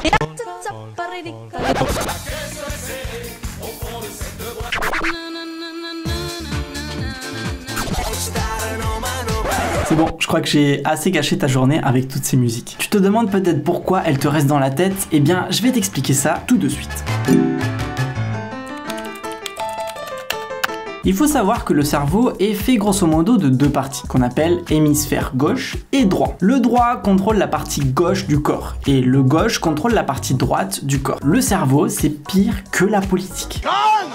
C'est bon, je crois que j'ai assez gâché ta journée avec toutes ces musiques. Tu te demandes peut-être pourquoi elles te restent dans la tête? Eh bien, je vais t'expliquer ça tout de suite. Il faut savoir que le cerveau est fait grosso modo de deux parties, qu'on appelle hémisphère gauche et droit. Le droit contrôle la partie gauche du corps, et le gauche contrôle la partie droite du corps. Le cerveau, c'est pire que la politique.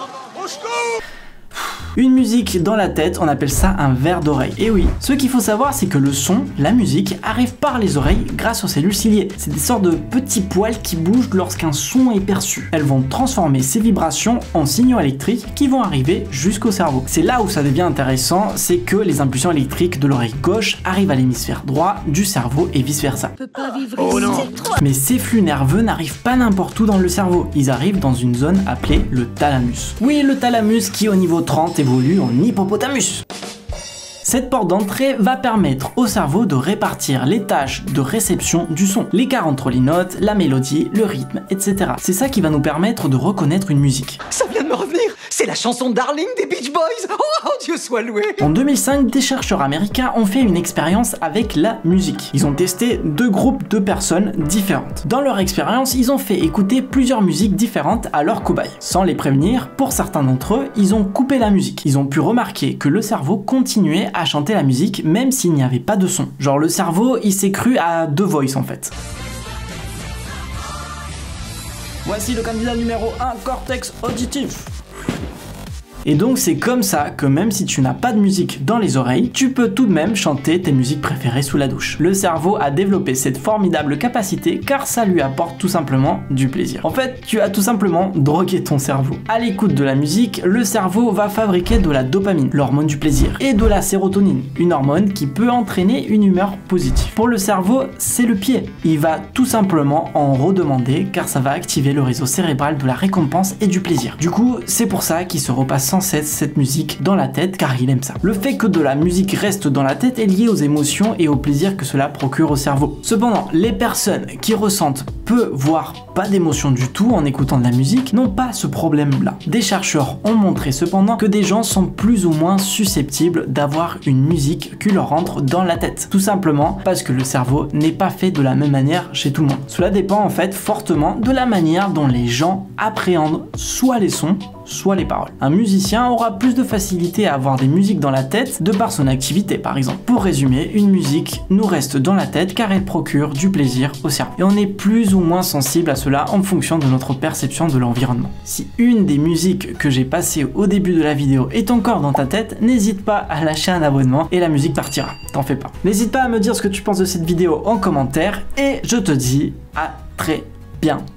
Une musique dans la tête, on appelle ça un ver d'oreille. Et oui, ce qu'il faut savoir, c'est que le son, la musique, arrive par les oreilles grâce aux cellules ciliées. C'est des sortes de petits poils qui bougent lorsqu'un son est perçu. Elles vont transformer ces vibrations en signaux électriques qui vont arriver jusqu'au cerveau. C'est là où ça devient intéressant, c'est que les impulsions électriques de l'oreille gauche arrivent à l'hémisphère droit du cerveau et vice versa. Oh non. Mais ces flux nerveux n'arrivent pas n'importe où dans le cerveau. Ils arrivent dans une zone appelée le thalamus. Oui, le thalamus qui au niveau 30 évolue en hippopotamus. Cette porte d'entrée va permettre au cerveau de répartir les tâches de réception du son, l'écart entre les notes, la mélodie, le rythme, etc. C'est ça qui va nous permettre de reconnaître une musique. Ça vient de me revenir. C'est la chanson Darling des Beach Boys. Oh, Dieu soit loué. En 2005, des chercheurs américains ont fait une expérience avec la musique. Ils ont testé deux groupes de personnes différentes. Dans leur expérience, ils ont fait écouter plusieurs musiques différentes à leurs cobayes. Sans les prévenir, pour certains d'entre eux, ils ont coupé la musique. Ils ont pu remarquer que le cerveau continuait à chanter la musique même s'il n'y avait pas de son. Genre le cerveau, il s'est cru à The Voice en fait. Voici le candidat numéro 1, cortex auditif. Et donc c'est comme ça que même si tu n'as pas de musique dans les oreilles, tu peux tout de même chanter tes musiques préférées sous la douche. Le cerveau a développé cette formidable capacité car ça lui apporte tout simplement du plaisir. En fait, tu as tout simplement drogué ton cerveau. À l'écoute de la musique, le cerveau va fabriquer de la dopamine, l'hormone du plaisir, et de la sérotonine, une hormone qui peut entraîner une humeur positive. Pour le cerveau, c'est le pied. Il va tout simplement en redemander car ça va activer le réseau cérébral de la récompense et du plaisir. Du coup, c'est pour ça qu'il se repasse sans cesse cette musique dans la tête car il aime ça. Le fait que de la musique reste dans la tête est lié aux émotions et au plaisir que cela procure au cerveau. Cependant, les personnes qui ressentent peu voire pas d'émotion du tout en écoutant de la musique n'ont pas ce problème-là. Des chercheurs ont montré cependant que des gens sont plus ou moins susceptibles d'avoir une musique qui leur rentre dans la tête. Tout simplement parce que le cerveau n'est pas fait de la même manière chez tout le monde. Cela dépend en fait fortement de la manière dont les gens appréhendent soit les sons, soit les paroles. Un musicien aura plus de facilité à avoir des musiques dans la tête de par son activité par exemple. Pour résumer, une musique nous reste dans la tête car elle procure du plaisir au cerveau. Et on est plus ou moins sensible à cela en fonction de notre perception de l'environnement. Si une des musiques que j'ai passées au début de la vidéo est encore dans ta tête, n'hésite pas à lâcher un abonnement et la musique partira. T'en fais pas. N'hésite pas à me dire ce que tu penses de cette vidéo en commentaire et je te dis à très bientôt.